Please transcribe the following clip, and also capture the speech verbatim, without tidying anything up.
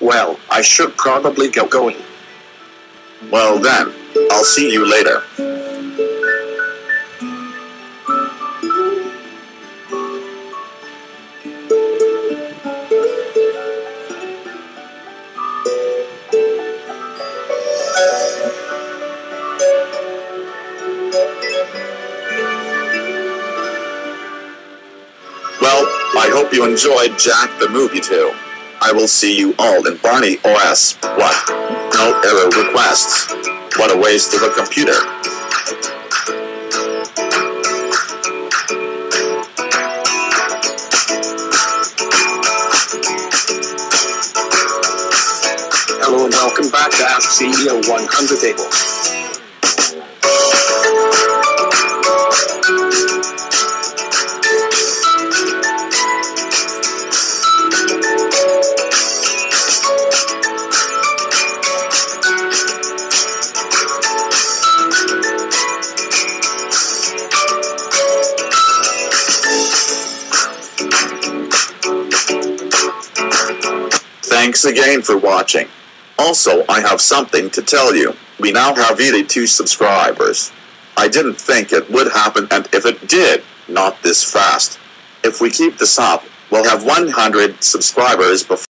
Well, I should probably get going. Well then, I'll see you later. Well, I hope you enjoyed Jack the Movie too. I will see you all in Barney O S. What? No error requests. What a waste of a computer. Hello and welcome back to Ask C E O one hundred Table. Thanks again for watching. Also, I have something to tell you. We now have eighty-two subscribers. I didn't think it would happen, and if it did, not this fast. If we keep this up, we'll have one hundred subscribers before